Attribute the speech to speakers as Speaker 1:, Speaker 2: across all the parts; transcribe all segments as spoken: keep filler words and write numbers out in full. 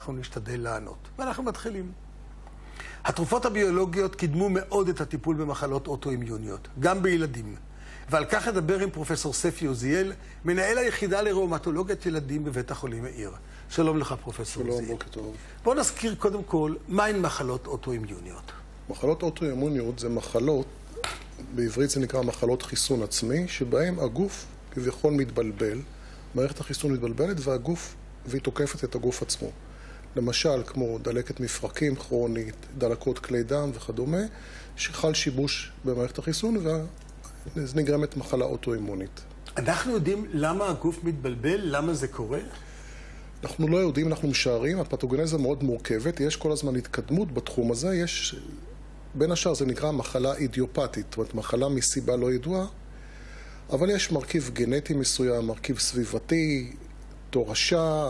Speaker 1: אנחנו נשתדל לענות, ואנחנו מתחילים. התרופות הביולוגיות קידמו מאוד את הטיפול במחלות אוטואימיוניות, גם בילדים. ועל כך אדבר עם פרופסור ספי עוזיאל, מנהל היחידה לראומטולוגיית ילדים בבית החולים מאיר. שלום לך, פרופסור עוזיאל.
Speaker 2: שלום, בוקר טוב.
Speaker 1: בוא נזכיר קודם כל, מהן מחלות אוטואימיוניות?
Speaker 2: מחלות אוטואימיוניות זה מחלות, בעברית זה נקרא מחלות חיסון עצמי, שבהם הגוף כביכול מתבלבל, מערכת החיסון מתבלבלת והגוף, והיא תוקפת את הגוף עצמו. למשל, כמו דלקת מפרקים כרונית, דלקות כלי דם וכדומה, שחל שיבוש במערכת החיסון ואז נגרמת מחלה אוטואימונית.
Speaker 1: אנחנו יודעים למה הגוף מתבלבל? למה זה קורה?
Speaker 2: אנחנו לא יודעים, אנחנו משערים, הפתוגנזה מאוד מורכבת, יש כל הזמן התקדמות בתחום הזה, יש, בין השאר זה נקרא מחלה אידיופתית, זאת אומרת מחלה מסיבה לא ידועה, אבל יש מרכיב גנטי מסוים, מרכיב סביבתי, תורשה,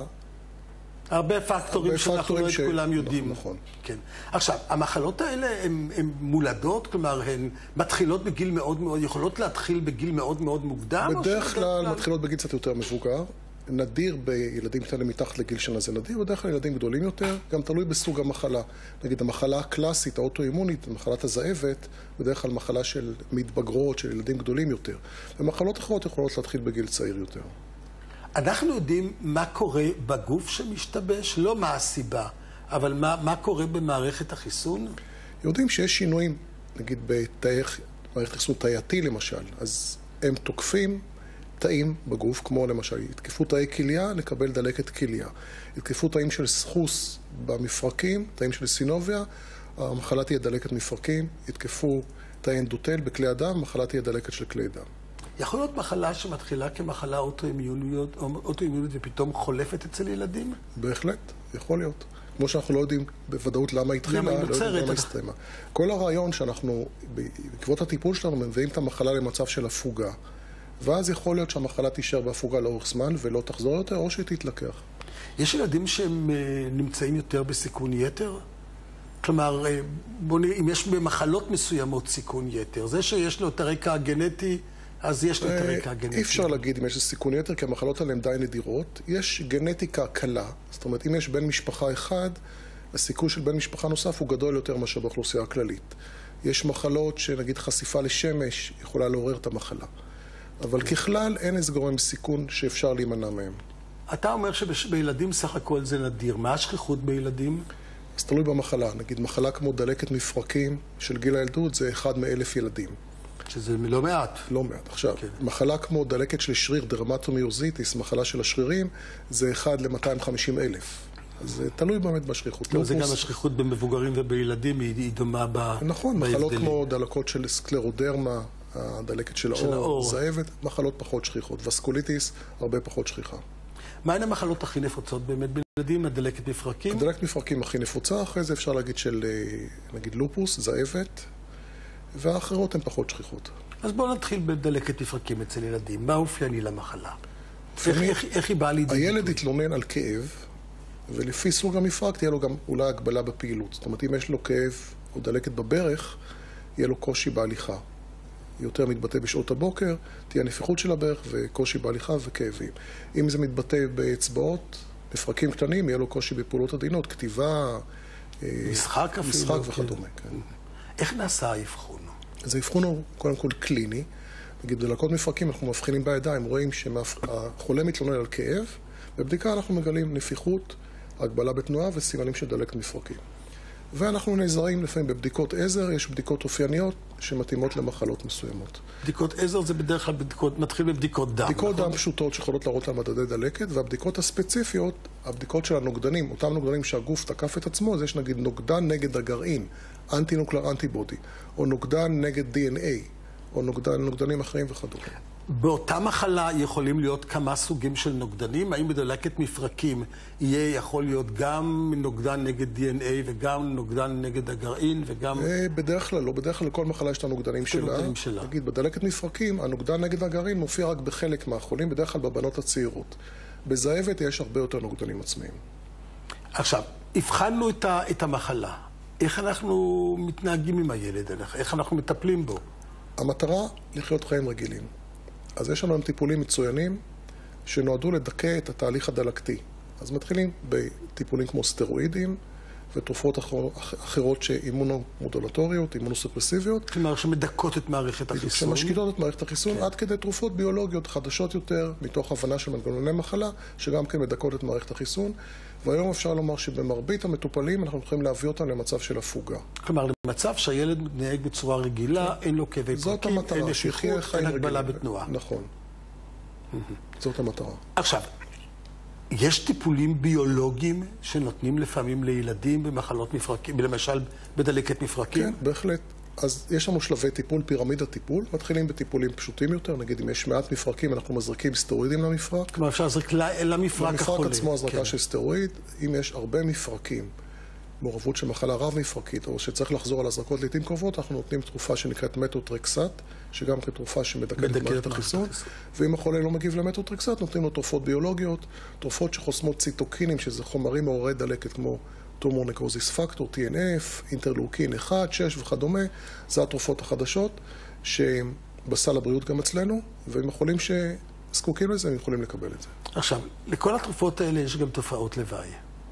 Speaker 1: הרבה פקטורים שאנחנו לא את כולם יודעים.
Speaker 2: נכון.
Speaker 1: כן. עכשיו, המחלות האלה הן מולדות? כלומר, הן מתחילות בגיל מאוד מאוד, יכולות להתחיל בגיל מאוד מאוד מוקדם?
Speaker 2: בדרך כלל מתחילות בגיל קצת יותר מבוגר. נדיר בילדים קטנים מתחת לגיל שנה זה נדיר, בדרך כלל ילדים גדולים יותר, גם תלוי בסוג המחלה. נגיד, המחלה הקלאסית, האוטואימונית, מחלת הזאבת, בדרך כלל מחלה של מתבגרות, של ילדים גדולים יותר. ומחלות אחרות יכולות להתחיל בגיל צעיר יותר. אנחנו
Speaker 1: יודעים מה קורה בגוף שמשתבש, לא מה הסיבה, אבל מה, מה קורה במערכת החיסון?
Speaker 2: יודעים שיש שינויים, נגיד במערכת החיסון תאייתי למשל, אז הם תוקפים תאים בגוף, כמו למשל, יתקפו תאי כליה, לקבל דלקת כליה. יתקפו תאים של סחוס במפרקים, תאים של סינוביה, המחלה תהיה דלקת מפרקים, יתקפו תאי אנדותל בכלי הדם, המחלה תהיה דלקת של כלי דם.
Speaker 1: יכול להיות מחלה שמתחילה כמחלה אוטואימיונית, אוטואימיונית ופתאום חולפת אצל ילדים?
Speaker 2: בהחלט, יכול להיות. כמו שאנחנו לא יודעים בוודאות למה התחילה, לא יודעים למה הסתיימה. כל הרעיון שאנחנו, בעקבות הטיפול שלנו, מביאים את המחלה למצב של הפוגה, ואז יכול להיות שהמחלה תישאר בהפוגה לאורך זמן ולא תחזור יותר, או שהיא תתלקח.
Speaker 1: יש ילדים שהם נמצאים יותר בסיכון יתר? כלומר, בוא נראה, אם יש במחלות מסוימות סיכון יתר, זה שיש לו את הרקע הגנטי, אז יש לו את הרקע הגנטי.
Speaker 2: אי אפשר להגיד אם יש סיכון יתר, כי המחלות האלה הן די נדירות. יש גנטיקה קלה, זאת אומרת, אם יש בן משפחה אחד, הסיכוי של בן משפחה נוסף הוא גדול יותר מאשר באוכלוסייה הכללית. יש מחלות שנגיד חשיפה לשמש יכולה לעורר את המחלה. אבל ככלל אין איזה גורם סיכון שאפשר להימנע מהם.
Speaker 1: אתה אומר שבילדים סך הכל זה נדיר. מה השכיחות בילדים?
Speaker 2: אז תלוי במחלה. נגיד מחלה כמו דלקת מפרקים של גיל הילדות זה אחד מאלף ילדים.
Speaker 1: שזה לא מעט.
Speaker 2: לא מעט. עכשיו, כן. מחלה כמו דלקת של שריר, דרמטומיוזיטיס, מחלה של השרירים, זה אחד ל-מאתיים וחמישים אלף. אז זה תלוי באמת בשכיחות.
Speaker 1: לא, זה גם השכיחות במבוגרים ובילדים היא דומה בהבדלים.
Speaker 2: נכון, מחלות כמו דלקות של סקלרודרמה, הדלקת של האור, זאבת, מחלות פחות שכיחות. וסקוליטיס, הרבה פחות שכיחה.
Speaker 1: מהן המחלות הכי נפוצות באמת בילדים? הדלקת מפרקים?
Speaker 2: הדלקת מפרקים הכי נפוצה, אחרי זה אפשר להגיד של, נגיד, לופוס, זאבת, והאחרות הן פחות שכיחות.
Speaker 1: אז בואו נתחיל בדלקת מפרקים אצל ילדים. מה אופייני למחלה? איך, איך היא באה לידי?
Speaker 2: הילד יתלונן על כאב, ולפי סוג המפרק תהיה לו גם אולי הגבלה בפעילות. זאת אומרת, אם יש לו כאב או דלקת בברך, יהיה לו קושי בהליכה. יותר מתבטא בשעות הבוקר, תהיה נפיחות של הברך וקושי בהליכה וכאבים. אם זה מתבטא באצבעות, מפרקים קטנים, יהיה לו קושי בפעולות עדינות, כתיבה,
Speaker 1: משחק אפילו.
Speaker 2: משחק וכדומה, כן.
Speaker 1: איך נעשה האבחון?
Speaker 2: אז האבחון הוא קודם כל קליני. נגיד, בדלקות מפרקים אנחנו מבחינים בידיים, רואים שהחולה מתלונן על כאב, בבדיקה אנחנו מגלים נפיחות, הגבלה בתנועה וסימנים של דלקת מפרקים. ואנחנו נעזרים לפעמים בבדיקות עזר, יש בדיקות אופייניות שמתאימות למחלות מסוימות.
Speaker 1: בדיקות עזר זה בדרך כלל בדיקות, מתחיל בבדיקות דם.
Speaker 2: בדיקות דם פשוטות שיכולות להראות על מדדי דלקת, והבדיקות הספציפיות, הבדיקות של הנוגדנים, אותם נוגדנים שהגוף תקף את עצמו, אז יש נגיד נוגדן נגד הגרעין, אנטי-נוקלר אנטיבודי, או נוגדן נגד די אן איי, או נוגדן, נוגדנים אחרים וכדומה.
Speaker 1: באותה מחלה יכולים להיות כמה סוגים של נוגדנים? האם בדלקת מפרקים יהיה יכול להיות גם נוגדן נגד די אן איי וגם נוגדן נגד הגרעין וגם...
Speaker 2: בדרך כלל לא, בדרך כלל לכל מחלה יש את הנוגדנים שלה.
Speaker 1: שלה.
Speaker 2: נגיד, בדלקת מפרקים, הנוגדן נגד הגרעין מופיע רק בחלק מהחולים, בדרך כלל בבנות הצעירות. בזאבת יש הרבה יותר נוגדנים עצמיים.
Speaker 1: עכשיו, הבחנו את, ה, את המחלה. איך אנחנו מתנהגים עם הילד? איך אנחנו מטפלים בו?
Speaker 2: המטרה לחיות חיים רגילים. אז יש לנו טיפולים מצוינים שנועדו לדכא את התהליך הדלקתי. אז מתחילים בטיפולים כמו סטרואידים, ותרופות אחרות שאימונומודולטוריות, אימונוסופרסיביות.
Speaker 1: כלומר, שמדכאות את מערכת החיסון.
Speaker 2: שמשקיטות את מערכת החיסון, כן. עד כדי תרופות ביולוגיות חדשות יותר, מתוך הבנה של מנגנוני מחלה, שגם כן מדכאות את מערכת החיסון. והיום אפשר לומר שבמרבית המטופלים אנחנו יכולים להביא אותם למצב של הפוגה.
Speaker 1: כלומר, למצב שהילד נהג בצורה רגילה, אין לו כאבי פרקים, אין נשיכות, אין הגבלה בתנועה.
Speaker 2: נכון. זאת המטרה.
Speaker 1: עכשיו, יש טיפולים ביולוגיים שנותנים לפעמים לילדים במחלות מפרקים, למשל בדלקת מפרקים?
Speaker 2: כן, בהחלט. אז יש לנו שלבי טיפול, פירמידת טיפול. מתחילים בטיפולים פשוטים יותר. נגיד, אם יש מעט מפרקים, אנחנו מזריקים סטרואידים למפרק.
Speaker 1: כלומר, אפשר לזריק למפרק החולה.
Speaker 2: למפרק עצמו הזרקה של סטרואיד. אם יש הרבה מפרקים, מעורבות של מחלה רב-מפרקית, או שצריך לחזור על הזרקות לעתים קרובות, אנחנו נותנים תרופה שנקראת מתוטרקסט, שגם כתרופה שמדכאת את מערכת החיסון. ואם החולה לא מגיב למתוטרקסט, נותנים לו תרופות ביולוגיות, תרופות שחוסמות ציטוקינים, שזה חומרים מעוררי דלקת כמו טומור נקרוזיס פקטור, טי אן אף, אינטרלוקין אחת, שש וכדומה. זה התרופות החדשות שבסל הבריאות גם אצלנו, ועם החולים שזקוקים לזה, הם יכולים לקבל את זה.
Speaker 1: עכשיו, לכל התרופות האלה יש גם תופעות לוואי.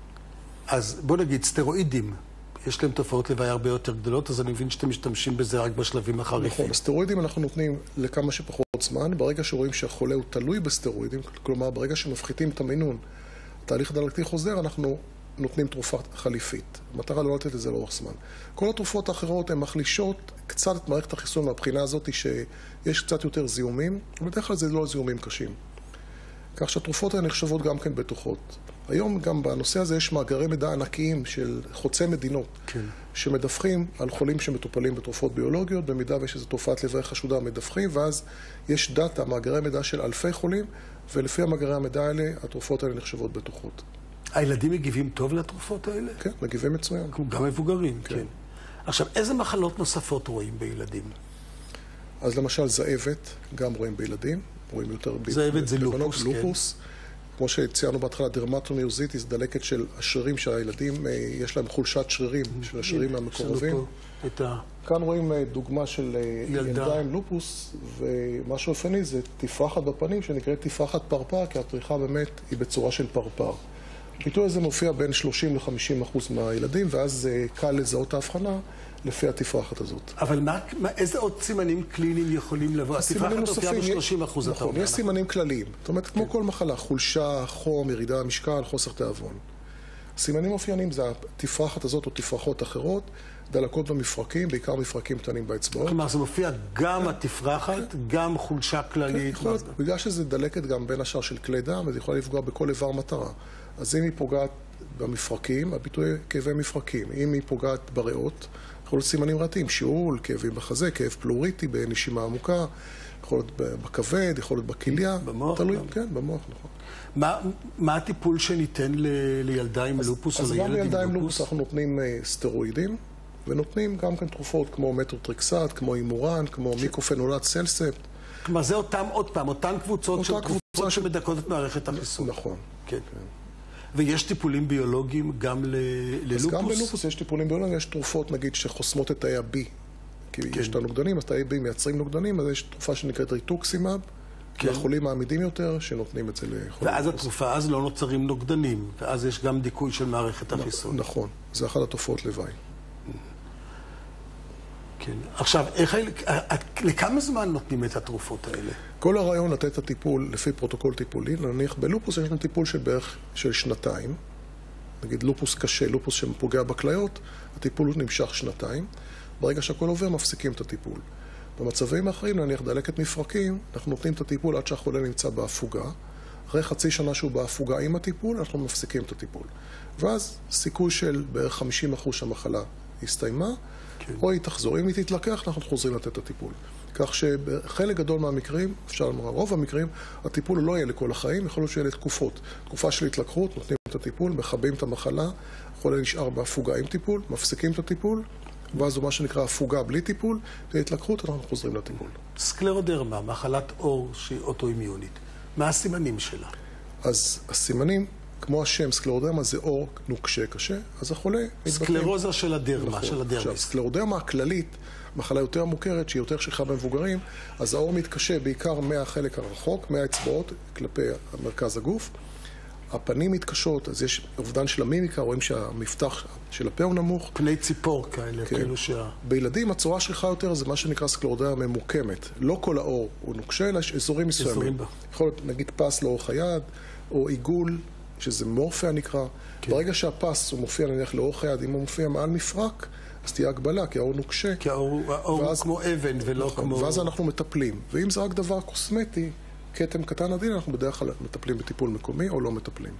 Speaker 1: אז בוא נגיד, סטרואידים, יש להם תופעות לוואי הרבה יותר גדולות, אז אני מבין שאתם משתמשים בזה רק בשלבים החריפים.
Speaker 2: נכון, הסטרואידים אנחנו נותנים לכמה שפחות זמן, ברגע שרואים שהחולה הוא תלוי בסטרואידים, כלומר ברגע שמפחיתים את המינון, התהליך הדלקתי חוזר, אנחנו נותנים תרופה חליפית. המטרה לא לתת לזה לאורך זמן. כל התרופות האחרות הן מחלישות קצת את מערכת החיסון מהבחינה הזאת שיש קצת יותר זיהומים, ובדרך כלל זה לא זיהומים קשים. כך שהתרופות האלה נחשבות גם כן בטוחות. היום גם בנושא הזה יש מאגרי מידע ענקיים של חוצי מדינות, כן. שמדווחים על חולים שמטופלים בתרופות ביולוגיות, במידה ויש איזו תופעת לוואי חשודה מדווחים, ואז יש דאטה, מאגרי מידע של אלפי חולים, ולפי המאגרי המידע האלה, התרופות האלה נחשבות בטוחות.
Speaker 1: הילדים מגיבים טוב לתרופות האלה?
Speaker 2: כן, מגיבים מצוין.
Speaker 1: גם מבוגרים, כן. כן. עכשיו, איזה מחלות נוספות רואים בילדים?
Speaker 2: אז למשל זאבת, גם רואים בילדים. רואים יותר...
Speaker 1: זאבת זה לופוס,
Speaker 2: לופוס. כמו שציינו בהתחלה, דרמטומיוזיטיס, דלקת של השרירים שהילדים, יש להם חולשת שרירים, של השרירים המקורבים. כאן רואים דוגמה של ילדה עם לופוס, ומשהו אופני זה תפרחת בפנים, שנקראת תפרחת פרפר, כי הפריחה באמת היא בצורה של פרפר. הביטוי הזה מופיע בין שלושים לחמישים אחוז מהילדים, ואז קל לזהות ההבחנה לפי התפרחת הזאת.
Speaker 1: אבל מה, איזה עוד סימנים קליניים יכולים לבוא? התפרחת הופיעה ב-שלושים אחוז.
Speaker 2: נכון, יש סימנים כלליים. זאת אומרת, כמו כל מחלה, חולשה, חום, ירידה משקל, חוסר תיאבון. סימנים אופייניים זה התפרחת הזאת או תפרחות אחרות, דלקות במפרקים, בעיקר מפרקים קטנים באצבעות.
Speaker 1: כלומר, זה מופיע גם התפרחת, גם חולשה כללית.
Speaker 2: בגלל שזה דלקת גם בין השאר של כלי דם, וזה יכול לפגוע בכל איבר מטרה. אז אם היא פוגעת במפרקים, הביטוי כאבי מפרקים. אם היא פוגעת בריאות, יכול להיות סימנים רעתיים, שיעול, כאבים בחזה, כאב פלוריטי בנשימה עמוקה, יכול להיות בכבד, יכול להיות בכליה.
Speaker 1: במוח?
Speaker 2: תלוי, כן, במוח, נכון.
Speaker 1: מה, מה הטיפול שניתן ל, לילדה עם
Speaker 2: אז,
Speaker 1: לופוס
Speaker 2: אז
Speaker 1: או לילד עם לופוס?
Speaker 2: אז גם לילדה עם לופוס אנחנו נותנים סטרואידים, ונותנים גם כן תרופות כמו מטוטרקסט, כמו אימורן, כמו ש... מיקופנולט סלספט.
Speaker 1: כלומר, זה אותם, עוד פעם, אותן קבוצות של תרופות שמדכאות את מערכת החיסון.
Speaker 2: נכון.
Speaker 1: כן. כן. ויש טיפולים ביולוגיים גם ללופוס?
Speaker 2: אז גם בלופוס יש טיפולים ביולוגיים, יש תרופות נגיד שחוסמות את תאי ה-B. כי יש את הנוגדנים, אז תאי B מייצרים נוגדנים, אז יש תרופה שנקראת ריטוקסימאב, לחולים העמידים יותר, שנותנים את זה לחולים.
Speaker 1: ואז התרופה, אז לא נוצרים נוגדנים, ואז יש גם דיכוי של מערכת החיסון.
Speaker 2: נכון, זה אחת התופעות לוואי.
Speaker 1: כן. עכשיו, לכמה זמן נותנים את התרופות האלה?
Speaker 2: כל הרעיון לתת את הטיפול לפי פרוטוקול טיפולי, נניח בלופוס יש לנו טיפול של בערך של שנתיים, נגיד לופוס קשה, לופוס שפוגע בכליות, הטיפול נמשך שנתיים, ברגע שהכל עובר מפסיקים את הטיפול. במצבים האחרים, נניח דלקת מפרקים, אנחנו נותנים את הטיפול עד שהחולה נמצא בהפוגה, אחרי חצי שנה שהוא בהפוגה עם הטיפול, אנחנו מפסיקים את הטיפול. ואז סיכוי של בערך חמישים אחוז שהמחלה הסתיימה, כן. או היא תחזור. אם היא תתלקח, אנחנו חוזרים לתת את הטיפול. כך שבחלק גדול מהמקרים, אפשר לומר, רוב המקרים, הטיפול לא יהיה לכל החיים, יכול להיות שיהיה לתקופות. תקופה של התלקחות, נותנים את הטיפול, מכבים את המחלה, החולה נשאר בהפוגה עם טיפול, מפסיקים את הטיפול, ואז הוא מה שנקרא הפוגה בלי טיפול, והתלקחות, אנחנו חוזרים לטיפול.
Speaker 1: סקלרודרמה, מחלת עור שהיא אוטואימיונית, מה הסימנים שלה?
Speaker 2: אז הסימנים, כמו השם, סקלרודרמה זה עור נוקשה קשה, אז החולה מתבטאים.
Speaker 1: סקלרוזה של הדרמה, נכון. של הדרמיס.
Speaker 2: עכשיו, סקלרודרמה הכללית, מחלה יותר מוכרת, שהיא יותר שכיחה במבוגרים, אז העור מתקשה בעיקר מהחלק הרחוק, מהאצבעות, כלפי מרכז הגוף. הפנים מתקשות, אז יש אובדן של המימיקה, רואים שהמפתח של הפה הוא נמוך.
Speaker 1: פני ציפור כאלה,
Speaker 2: כן.
Speaker 1: כאילו שה...
Speaker 2: בילדים הצורה השכיחה יותר זה מה שנקרא סקלרודריה ממוקמת. לא כל האור הוא נוקשה, אלא יש אזורים מסוימים.
Speaker 1: אזורים בה.
Speaker 2: יכול להיות נגיד פס לאורך היד, או עיגול, שזה מורפיה נקרא. כן. ברגע שהפס הוא מופיע נניח לאורך היד, אם הוא מופיע מעל מפרק, אז תהיה הגבלה, כי האור נוקשה.
Speaker 1: כי האור, האור ואז, הוא כמו אבן ולא
Speaker 2: נכון,
Speaker 1: כמו...
Speaker 2: ואז אנחנו מטפלים. ואם זה רק דבר קוסמטי, כתם קטן עדין, אנחנו בדרך כלל מטפלים בטיפול מקומי או לא מטפלים.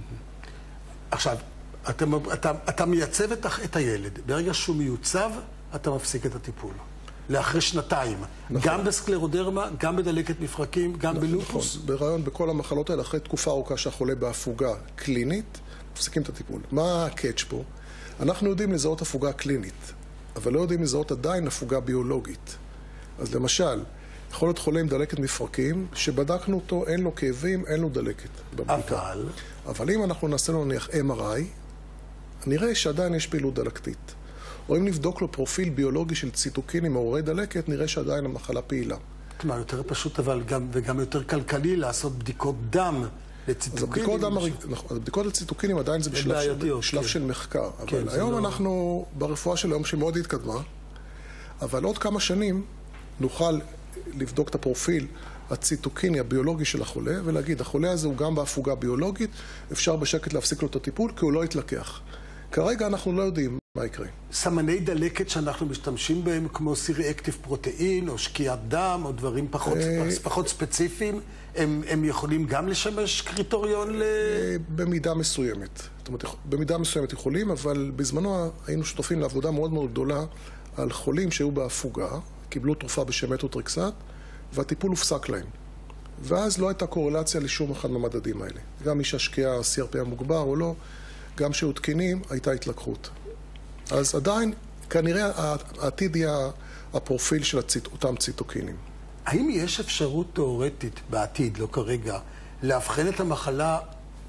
Speaker 1: עכשיו, אתה, אתה, אתה מייצב את, את הילד. ברגע שהוא מיוצב, אתה מפסיק את הטיפול. לאחרי שנתיים. נכון. גם בסקלרודרמה, גם בדלקת מפרקים, גם נכון, בלופוס.
Speaker 2: נכון. ברעיון, בכל המחלות האלה, אחרי תקופה ארוכה שהחולה בהפוגה קלינית, מפסיקים את הטיפול. מה הקאץ' פה? אנחנו יודעים לזהות הפוגה קלינית, אבל לא יודעים לזהות עדיין הפוגה ביולוגית. אז למשל, יכול להיות חולה עם דלקת מפרקים, שבדקנו אותו, אין לו כאבים, אין לו דלקת בבדיקה.
Speaker 1: אבל...
Speaker 2: אבל אם אנחנו נעשה לו נניח אם אר איי, נראה שעדיין יש פעילות דלקתית. או אם נבדוק לו פרופיל ביולוגי של ציטוקינים מעוררי דלקת, נראה שעדיין המחלה פעילה.
Speaker 1: כלומר, יותר פשוט אבל גם, וגם יותר כלכלי לעשות בדיקות דם לציטוקינים.
Speaker 2: אז הבדיקות לציטוקינים עדיין זה בשלב של, שלב של מחקר. אבל כן, היום לא... אנחנו ברפואה של היום שמאוד התקדמה, אבל עוד כמה שנים נוכל לבדוק את הפרופיל הציטוקיני הביולוגי של החולה, ולהגיד, החולה הזה הוא גם בהפוגה ביולוגית, אפשר בשקט להפסיק לו את הטיפול, כי הוא לא יתלקח. כרגע אנחנו לא יודעים מה יקרה.
Speaker 1: סמני דלקת שאנחנו משתמשים בהם, כמו סירי-אקטיב פרוטאין, או שקיעת דם, או דברים פחות, פחות ספציפיים, הם, הם יכולים גם לשמש קריטריון ל...
Speaker 2: במידה מסוימת. זאת אומרת, במידה מסוימת יכולים, אבל בזמנו היינו שותפים לעבודה מאוד מאוד גדולה על חולים שהיו בהפוגה, קיבלו תרופה בשם מטוטרקסט, והטיפול הופסק להם. ואז לא הייתה קורלציה לשום אחד מהמדדים האלה. גם מי שהשקיע סי אר פי המוגבר או לא, גם שהיו תקינים, הייתה התלקחות. אז עדיין, כנראה העתיד יהיה הפרופיל של הציט... אותם ציטוקינים.
Speaker 1: האם יש אפשרות תיאורטית בעתיד, לא כרגע, להבחן את המחלה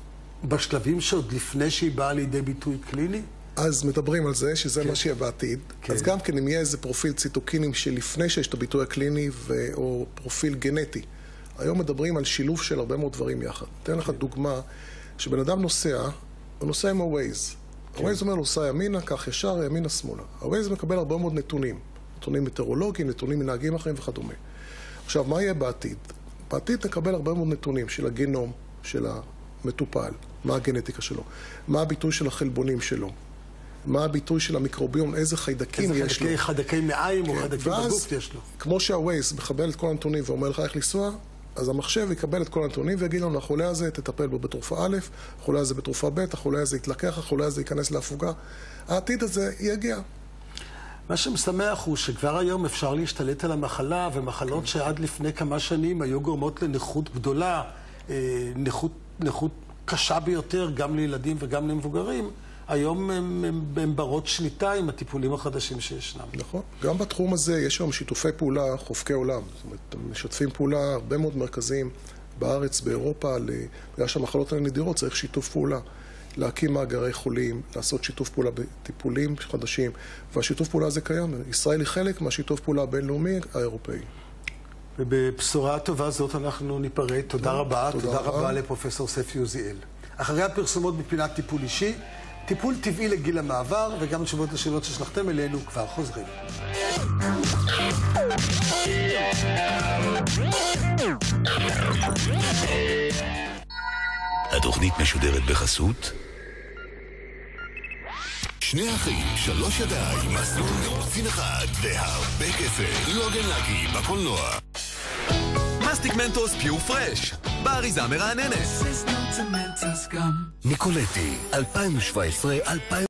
Speaker 1: בשלבים שעוד לפני שהיא באה לידי ביטוי קליני?
Speaker 2: אז מדברים על זה, שזה כן. מה שיהיה בעתיד. כן. אז גם כן, אם יהיה איזה פרופיל ציטוקינים שלפני שיש את הביטוי הקליני, ו... או פרופיל גנטי. היום מדברים על שילוב של הרבה מאוד דברים יחד. אתן לך דוגמה, שבן אדם נוסע, הוא נוסע עם ה-Waze. כן. ה-Waze אומר לו, נוסע ימינה, כך ישר, ימינה, שמאלה. ה-Waze מקבל הרבה מאוד נתונים. נתונים מטאורולוגיים, נתונים מנהגים אחרים וכדומה. עכשיו, מה יהיה בעתיד? בעתיד נקבל הרבה מאוד נתונים של הגנום, של המטופל, מה הגנטיקה שלו, מה הביטוי של החלבונים שלו, מה הביטוי של המיקרוביום, איזה חיידקים
Speaker 1: איזה
Speaker 2: יש
Speaker 1: חדקי,
Speaker 2: לו.
Speaker 1: חיידקי מעיים כן. או חיידקים בגוף יש לו.
Speaker 2: כמו שה-Waze מקבל את כל הנתונים ואומר לך איך לנסוע, אז המחשב יקבל את כל הנתונים ויגיד לנו, החולה הזה תטפל בו בתרופה א', החולה הזה בתרופה ב', החולה הזה יתלקח, החולה הזה ייכנס להפוגה. העתיד הזה יגיע.
Speaker 1: מה שמשמח הוא שכבר היום אפשר להשתלט על המחלה, ומחלות שעד לפני כמה שנים היו גורמות לנכות גדולה, נכות, נכות קשה ביותר, גם לילדים וגם למבוגרים, היום הם, הם, הם ברות שליטה עם הטיפולים החדשים שישנם.
Speaker 2: נכון. גם בתחום הזה יש היום שיתופי פעולה חופקי עולם. זאת אומרת, משתפים פעולה הרבה מאוד מרכזים בארץ, באירופה, בגלל שהמחלות האלה נדירות, צריך שיתוף פעולה. להקים מאגרי חולים, לעשות שיתוף פעולה בטיפולים חדשים, והשיתוף פעולה הזה קיים. ישראל היא חלק מהשיתוף פעולה הבינלאומי האירופאי.
Speaker 1: ובבשורה טובה זאת אנחנו ניפרד. תודה רבה. תודה רבה לפרופסור ספי עוזיאל. אחרי הפרסומות בפינת טיפול אישי, טיפול טבעי לגיל המעבר, וגם תשובות לשאלות ששלחתם אלינו כבר חוזרים.
Speaker 3: התוכנית משודרת בחסות שני אחים, שלוש ידיים, מסלול יורצין אחד והרבה כסף. לוגן לקי בקולנוע. מסטיק מנטוס פיור פרש, באריזה מרעננת. ניקולטי, אלפיים שבע עשרה אלפיים